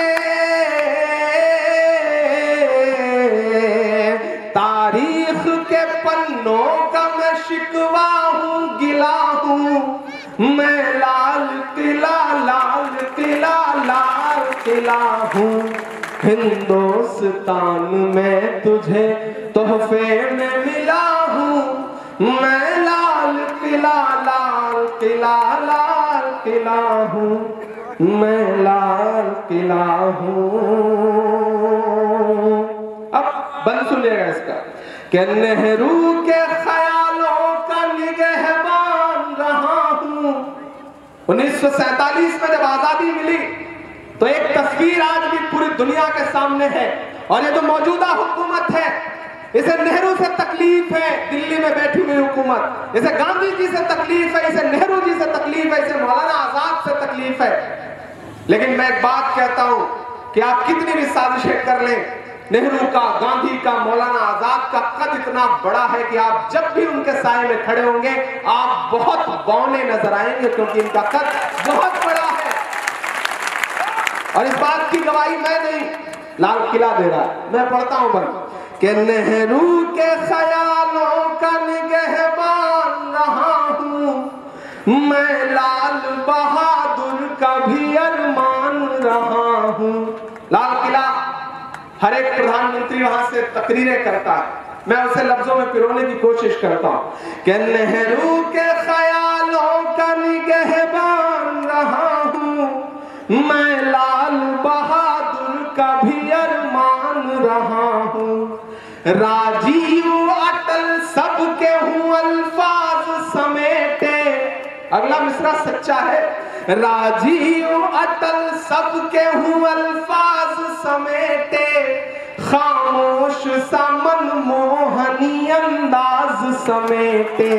के पन्नों का मैं शिकवा हूँ, गिला हूँ। मैं लाल किला, लाल किला, लाल किला हूँ, हिंदुस्तान में तुझे तोहफे में मिला हूँ। मैं लाल किला, लाल किला, लाल किला हूँ, मैं लाल किला हूँ। अब बंद सुनिएगा इसका। कि नेहरू के ख्यालों का निगहबान रहा हूँ। 1947 में जब आजादी मिली तो एक तस्वीर आज भी पूरी दुनिया के सामने है, और ये जो मौजूदा हुकूमत है इसे नेहरू से तकलीफ है, दिल्ली में बैठी हुई हुकूमत, इसे गांधी जी से तकलीफ है, इसे नेहरू जी से तकलीफ है, इसे मौलाना आजाद से तकलीफ है। लेकिन मैं एक बात कहता हूं कि आप कितनी भी साजिशें कर लें, नेहरू का, गांधी का, मौलाना आजाद का कद इतना बड़ा है कि आप जब भी उनके साए में खड़े होंगे आप बहुत बौने नजर आएंगे, क्योंकि इनका कद बहुत बड़ा है। और इस बात की गवाही मैं नहीं, लाल किला दे रहा है। मैं पढ़ता हूं बंद। कि नेहरू के ख्यालों का निगहबान रहा हूं, मैं लाल बहादुर का भी अरमान रहा हूं। लाल किला हर एक प्रधानमंत्री वहां से तकरीरें करता है, मैं उसे लफ्जों में पिरोने की कोशिश करता हूं। कि नेहरू के ख्यालों का निगहबान रहा हूं, मैं लाल बहादुर का भी अरमान रहा हूं। राजीव अटल सबके हूं अल्फाज समेटे, अगला मिसरा सच्चा है। राजीव अटल सबके हूं अल्फाज समेटे, खामोश सा मनमोहनी अंदाज समेटे।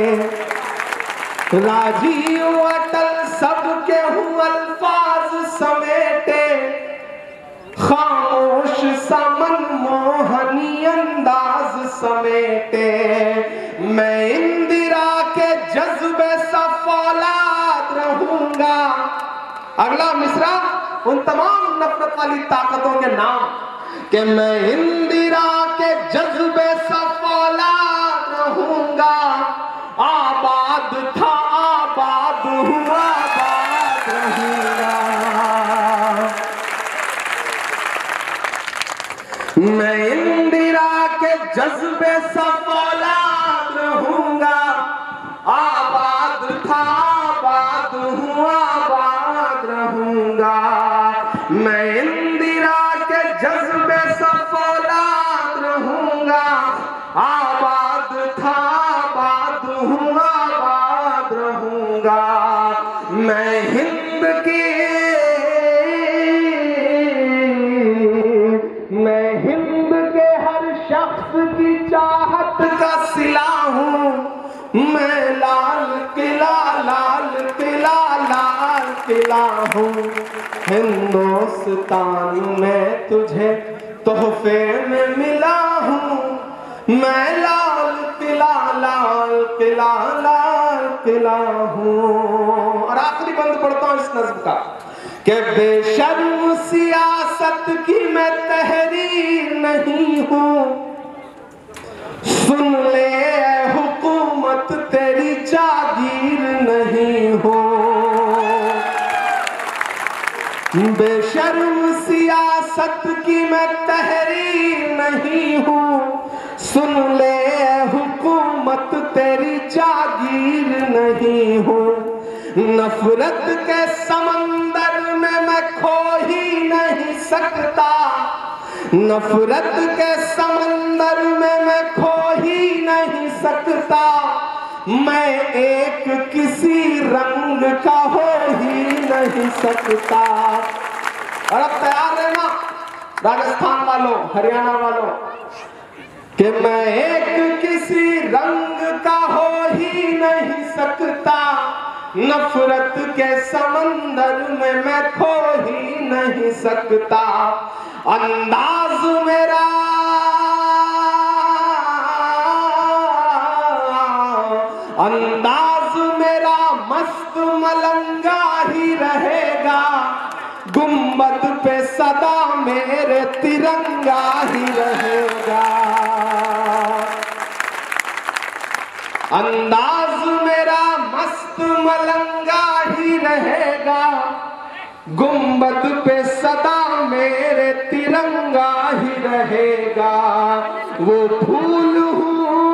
राजीव अटल सबके हूं अल्फाज समेटे, खामोश सा मनमोहनी अंदाज समेटे। मैं इंदिरा के जज्बे सा फौलाद रहूंगा। अगला मिसरा उन तमाम नफरत वाली ताकतों के नाम। कि मैं इंदिरा के जज्बे सा फौलाद रहूंगा, आबाद था आबाद हुआ, आबाद रहूंगा। मैं इंदिरा के जज्बे सब औलाद रहूंगा, आबाद था आबाद हूँ आबाद रहूंगा। मैं इंदिरा के जज्बे सब औलाद रहूंगा, आबाद था आबाद हूँ आबाद रहूंगा। मैं हिंद की शख्स की चाहत का सिला हूँ, मैं लाल किला लाल किला लाल किला हूँ। हिंदुस्तान में तुझे तोहफे में मिला हूँ, मैं लाल किला लाल किला लाल किला हूँ। और आखिरी बंद पढ़ता हूँ इस नज़्म का कि बेशर्म सियासत की मैं तहरीर नहीं हूँ, सुन ले हुकूमत तेरी जागीर नहीं हूँ। बेशर्म सियासत की मैं तहरीर नहीं हूँ, सुन ले हुकूमत तेरी जागीर नहीं हूँ। नफरत के समंदर में मैं खो ही नहीं सकता, नफरत के समंदर में मैं खो ही नहीं सकता। मैं एक किसी रंग का हो ही नहीं सकता। और अब तैयार रहना राजस्थान वालों, हरियाणा वालों, कि मैं एक किसी रंग का हो ही नहीं सकता। नफरत के समंदर में मैं खो ही नहीं सकता। अंदाज मेरा मस्त मलंगा ही रहेगा, गुंबद पे सदा मेरे तिरंगा ही रहेगा। अंदाज मेरा मस्त मलंगा ही रहेगा, गुंबद पे सदा मेरे तिरंगा ही रहेगा। वो फूल हूँ,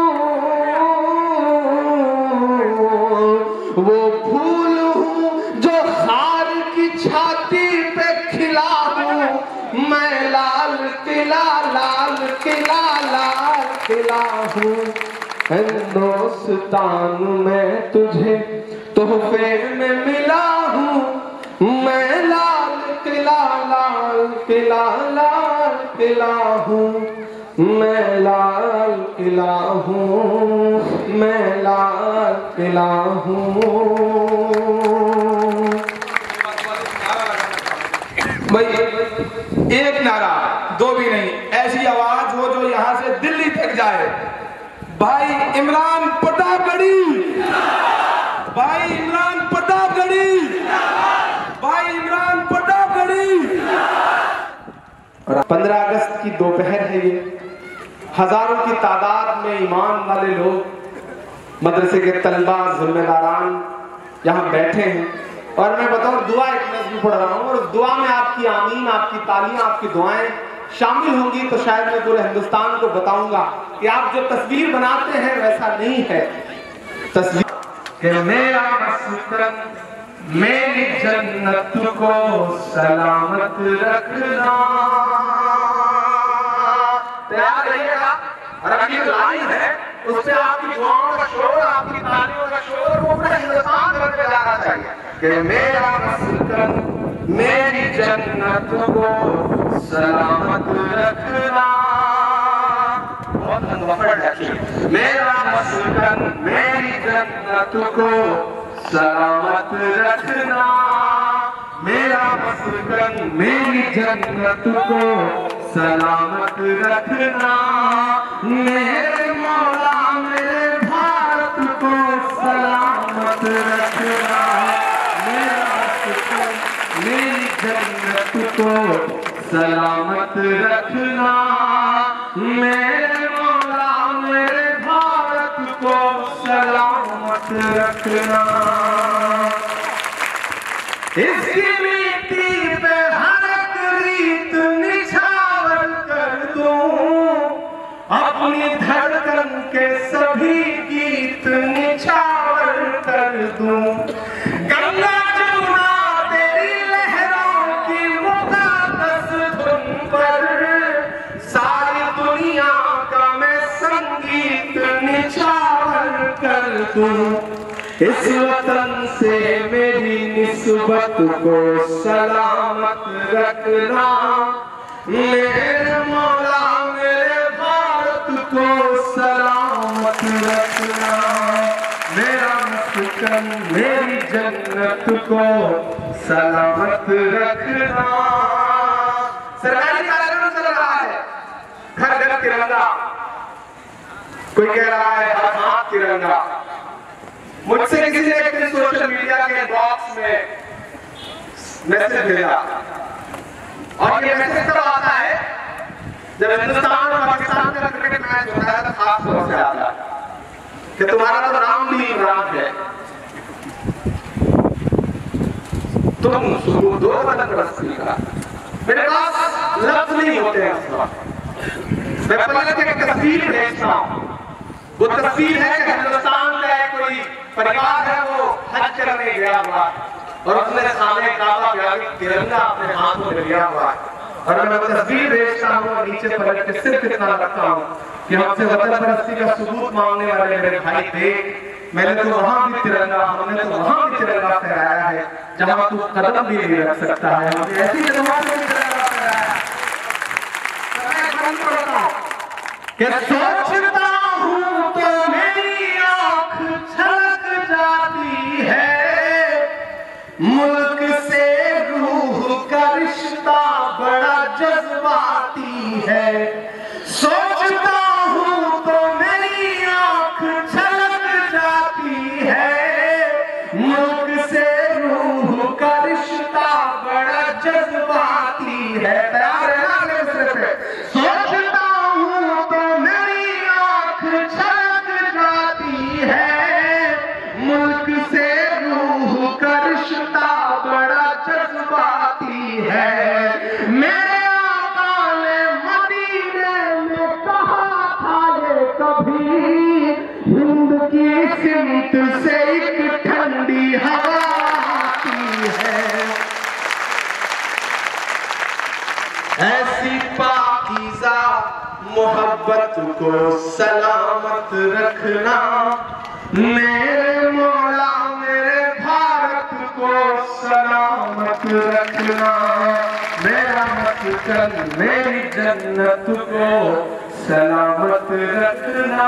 वो फूल हूँ जो खार की छाती पे खिला हूँ, मैं लाल किला लाल किला लाल किला हूँ। हिंदुस्तान में तुझे तोहफे में मिला हूँ, मैं लाल किला लाल किला लाल किला हूँ, मैं लाल किला हूँ, मैं लाल किला हूँ। भाई एक नारा दो भी नहीं, ऐसी आवाज हो जो यहाँ से दिल्ली तक जाए। भाई इमरान प्रतापगढ़ी, भाई इमरान प्रतापगढ़ी, भाई इमरान प्रतापगढ़ी। 15 अगस्त की दोपहर है ये, हजारों की तादाद में ईमान वाले लोग, मदरसे के तलबा, जिम्मेदारान यहाँ बैठे हैं। और मैं बताऊं, दुआ एक नज़्म पढ़ रहा हूँ, और दुआ में आपकी आमीन, आपकी तालियां, आपकी दुआएं शामिल होंगी तो शायद मैं पूरे हिंदुस्तान को बताऊंगा कि आप जो तस्वीर बनाते हैं वैसा नहीं है। तस्वीर कि मेरा मस्कत मेरी जन्नत को सलामत रखना। तैयार रहिएगा। और अभी जो लाइन है उससे आपकी दुआओं का शोर, आपकी तालियों का शोर वो पूरे हिंदुस्तान भर में जाना चाहिए कि मेरा मस्कत मेरी जन्नत को सलामत रखना। बहुत अनवफर है। मेरा मस्कन मेरी जन्नत को सलामत रखना, मेरा मस्कन मेरी जन्नत को सलामत रखना। मेरे मौला मेरे भारत को सलामत रखना, मेरा मस्कन मेरी जन्नत को सलामत रखना। मेरे मौला मेरे भारत को सलामत रखना। इसकी मिट्टी पे हर एक रीत निछावर कर दूं, अपनी धड़कन के सभी गीत निछावर कर दूं। गंगा जमुना तेरी लहरों की मुक़द्दस धुन पर सारी दुनिया का मैं संगीत निछावर कर दूं। इस वतन से मेरी निस्बत को सलामत रखना, मेरे मौला मेरे भारत को सलामत रखना। मेरा मस्कन मेरी जन्नत को सलामत रखना। सरकारी कार्यक्रम चल रहा है, घर घर तिरंगा, कोई कह रहा है हर हाथ तिरंगा। मुझसे किसी ने एक दिन सोशल मीडिया के बॉक्स में मैसेज भेजा, और ये मैसेज तब आता है जब हिंदुस्तान और पाकिस्तान का क्रिकेट मैच होता है तो खास तौर से आता है कि तुम्हारा तो नाम भी इमरान है, तुम दो बदन रस्सी का। मेरे पास लफ्ज नहीं होते हैं इस वक्त। मैं पहले एक तस्वीर भेजता हूँ। वो तस्वीर है कि हिंदुस्तान का कोई परिवार है, वो हज करने गया हुआ और उसने सामने काबा के आगे तिरंगा अपने हाथों में लिया हुआ है, और मैं वो तस्वीर भेजता हूँ और नीचे पलट के सिर्फ इतना रखता हूँ कि हमसे वतन परस्ती का सबूत मांगने वाले मेरे भाई देख, मैंने तो वहां भी तिरंगा, हमने तो वहां भी तिरंगा फहराया है जहां तू कदम भी नहीं रख सकता है। हमने ऐसी जगहों पे तिरंगा फहराया है कि सोचता हूं तो मेरी आंख छलक जाती है, मुल्क से रूह का रिश्ता बड़ा जज्बाती है। सोचता हूं तो मेरी आंख छलक जाती है, मुल्क से रूह का रिश्ता बड़ा जज्बाती है। तैयार है ना अगले दूसरे पे? सोचता हूं तो मेरी आंख छलक जाती है, मुल्क से रूह का रिश्ता बड़ा जज्बाती है। मेरे आका ने मदीने में कहा था ये कभी, हिंद की सिमत से एक ठंडी हवा आती है। ऐसी पाकीज़ा मोहब्बत को सलामत रखना, मेरे मौला मेरे भारत को सलामत रखना। मेरा मस्कन मेरी जन्नत को सलामत रखना।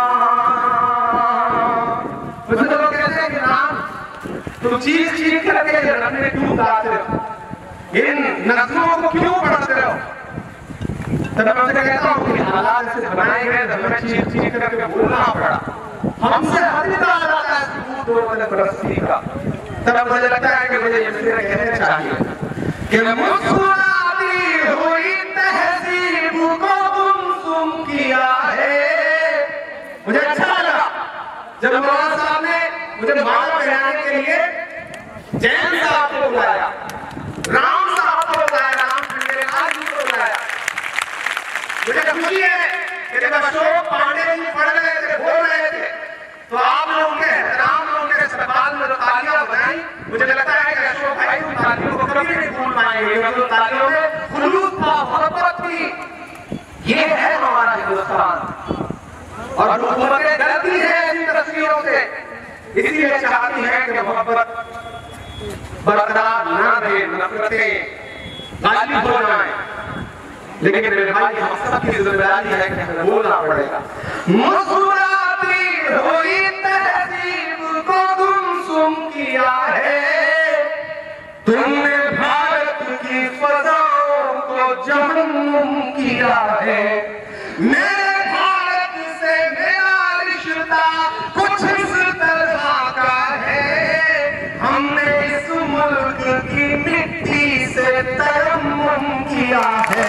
मुझे तो लोग कहते हैं कि राम तुम चीख चीख करके रखने क्यों गाते हो, इन नज़्मों को क्यों पढ़ते हो? तब मैं उनसे कहता हूँ कि हालात से बनाए गए तो हमें चीख चीख करके बोलना पड़ा। हमसे हद आ जाता है सबूत दो बदन परस्ती का। तब मुझे लगता है कि मुझे ये कहना चाहिए कि मुस्कुराती हुई तहजीब को गुमसुम किया है। मुझे अच्छा लगा जब मौलाना साहब ने मुझे माला पहनाने के लिए जैन साहब को बुलाया, राम साहब को बुलाया, राम खंडेलवाल जी को बुलाया। मुझे खुशी है कि जब अशोक पांडे जी पढ़ रहे थे, बोल रहे थे, तो आप लोगों के एहतराम लोगों के इस्तेमाल में तालियां बजाई। मुझे लगता है कि अशोक भाई उन तालियों को कभी नहीं भूल पाएंगे, क्योंकि उन तालियों में खुलूस था, मोहब्बत थी। ये है हमारा हिंदुस्तान, और हुकूमतें डरती है ऐसी तस्वीरों से, इसलिए चाहती है कि मोहब्बत बरकरार न रहे, नफरतें गालिब हो जाएं। लेकिन मेरे भाई हम सबकी जिम्मेदारी है कि हमें बोलना पड़ेगा। मुस्कुराती हुई तहजीब को गुमसुम किया है, तुमने भारत की फजाओं को जहन्नुम किया है। मेरे भारत से मेरा रिश्ता कुछ इस तरह का है, हमने इस मुल्क की मिट्टी से तयम्मुम किया है।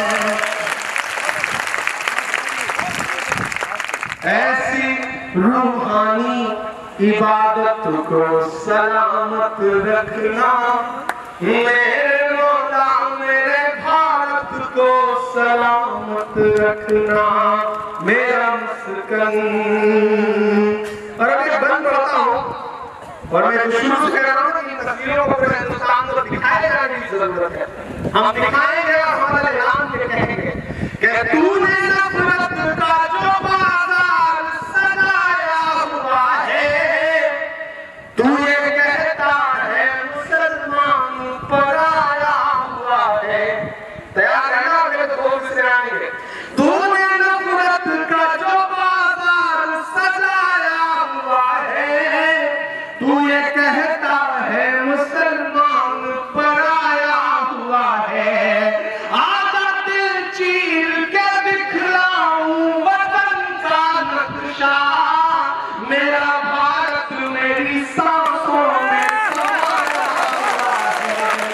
ऐसी रूहानी इबादत को सलामत रखना, मेरे मौला मेरे भारत को सलामत रखना मेरा मुस्कन। और अब एक बंद पढ़ता हूँ, और मैं जो शुरू से कह रहा हूँ कि इन तस्वीरों को पूरे हिंदुस्तान को दिखाए जाने की जरूरत है। हम दिखाएंगे और हमारा ऐलान भी कहेंगे कि तूने नफरत का जो बाजार सजाया हुआ है, तू ये कहता है मुसलमान पराया हुआ है। तैयार है ना? मेरे दोस्त से आएंगे। तूने नफरत का जो बाजार सजाया हुआ है, तू ये कहता है मुसलमान पराया हुआ है। आजा दिल चीर के दिखलाऊं वतन का नक्शा, मेरा भारत मेरी सांसों में समाया हुआ है।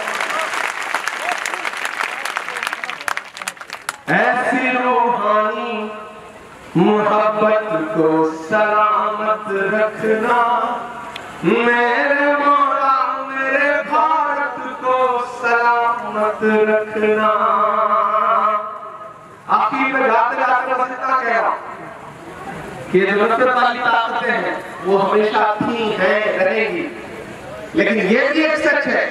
ऐसी रूहानी मोहब्बत को सलामत रखना मेरे मौला, मेरे भारत को सलामत रखना। आखिर में जाते जाते बस इतना कह रहा हूं कि जो नफरत वाली ताकतें हैं वो हमेशा थी हैं रहेंगी, लेकिन ये भी एक सच है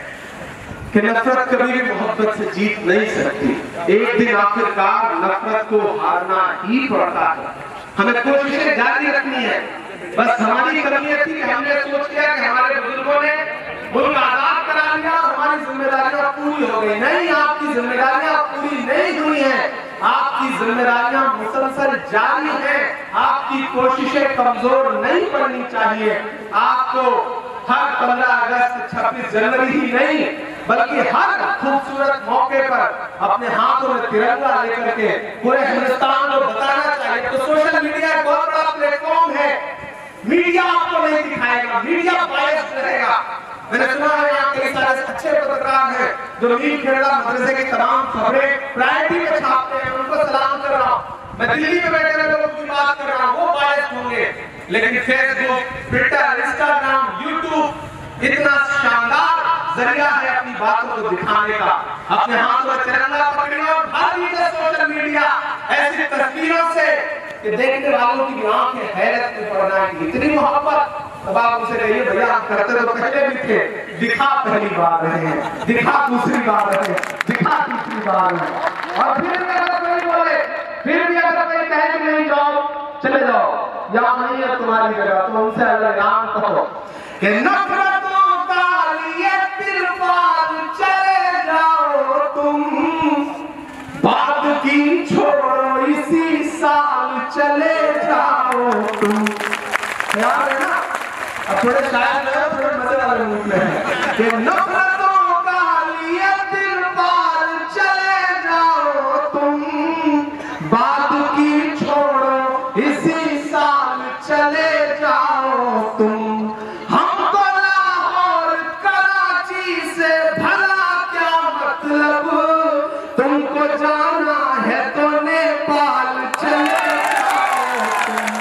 कि नफरत कभी भी मोहब्बत से जीत नहीं सकती। एक दिन आखिरकार नफरत को हारना ही पड़ता है। हमें कोशिशें जारी रखनी है। बस हमारी कमी थी कि हमने सोच लिया कि हमारे बुजुर्गों ने मुल्क आजाद करा लिया, हमारी जिम्मेदारियां पूरी हो गई। नहीं, आपकी जिम्मेदारियां पूरी नहीं हुई हैं। आपकी जिम्मेदारियां मुसलसल जारी हैं। आपकी कोशिशें कमजोर नहीं पड़नी चाहिए। आपको हर 15 अगस्त 26 जनवरी ही नहीं बल्कि हर खूबसूरत मौके पर अपने हाथों में तिरंगा लेकर के पूरे हिंदुस्तान को बताना चाहिए। तो सोशल मीडिया एक बहुत बड़ा प्लेटफॉर्म है। मीडिया आपको नहीं दिखाएगा, मीडिया बायस रहेगा। मैंने सुना है यहाँ कई सारे अच्छे पत्रकार हैं जो नीम खेड़ा मदरसे की तमाम खबरें प्रायोरिटी में छापते हैं, उनको सलाम कर रहा हूँ। मैं दिल्ली में बैठे हुए लोगों की बात कर रहा हूँ, वो बायस होंगे, लेकिन फेसबुक, ट्विटर, इंस्टाग्राम, यूट्यूब इतना शानदार जरिया है अपनी बातों को दिखाने का। अपने हाथों में तिरंगा पकड़िए और भर दीजिए सोशल मीडिया ऐसी तस्वीरों से कि देखने वालों की आंखें हैरत में पड़ जाएंगी। इतनी मोहब्बत। तब आप उसे कहिए भैया हम करते तो पहले भी थे, दिखा पहली बार रहे हैं, दिखा दूसरी बार रहे, दिखा तीसरी बार रहे। और फिर भी अगर कोई बोले, फिर भी अगर कोई कहे कि नहीं जाओ, चले जाओ, यहाँ नहीं है तुम्हारी जगह, तो उनसे ऐलान करो कि नफरतों का लिए तिरपाल चले जाओ तुम, बात की छोड़ो इसी साल चले जाओ तुम। याद है ना? अब थोड़े शायद थोड़े मजे वाले मूड में है कि नफरतों का लिए तिरपाल चले जाओ तुम, बात की छोड़ो इसी साल चले जाओ तुम। हमको लाहौर कराची से भला क्या मतलब, तुमको जाना है तो नेपाल चले जाओ तुम।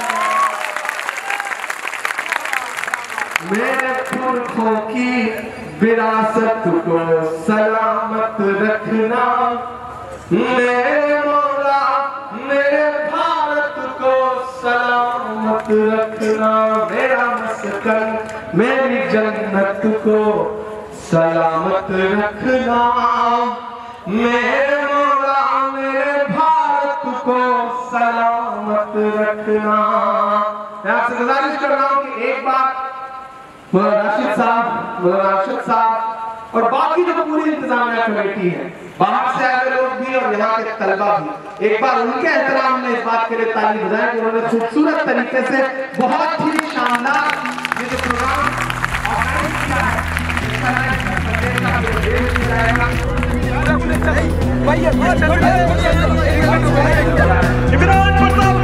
मेरे पुरखों की विरासत को सलामत रखना मेरे मौला, मेरे भारत को सलामत रखना। मेरा मस्कन, मेरी जन्नत को सलामत रखना मेरे मौला, मेरे भारत को सलामत रखना। मैं आपसे गुजारिश कर रहा हूँ कि एक बार राशिद साहब और बाकी जो पूरी इंतजामिया कमेटी है, बाहर से आए लोग भी और यहाँ के तलबा भी, एक बार उनके एहतराम में इस बात के लिए ताली बजाएं कि उन्होंने खूबसूरत तरीके से बहुत ही शानदार ये जो प्रोग्राम ऑर्गेनाइज किया है, इमरान प्रताप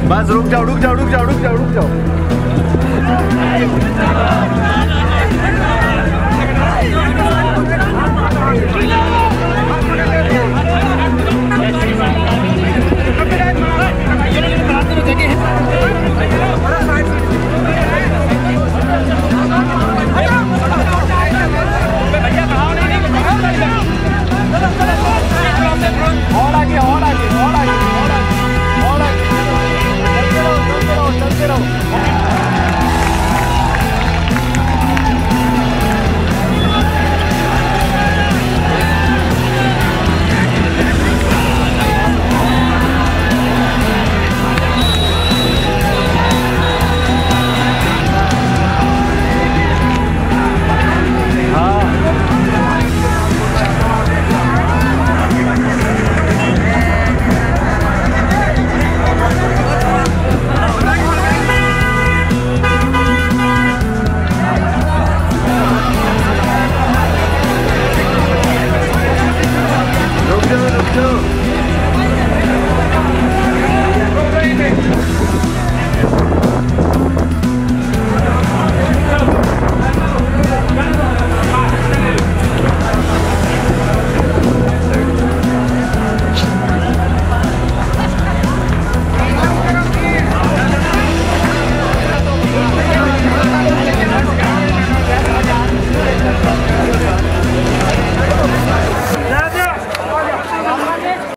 बस रुक जाओ रुक जाओ रुक जाओ रुक जाओ रुक जाओ।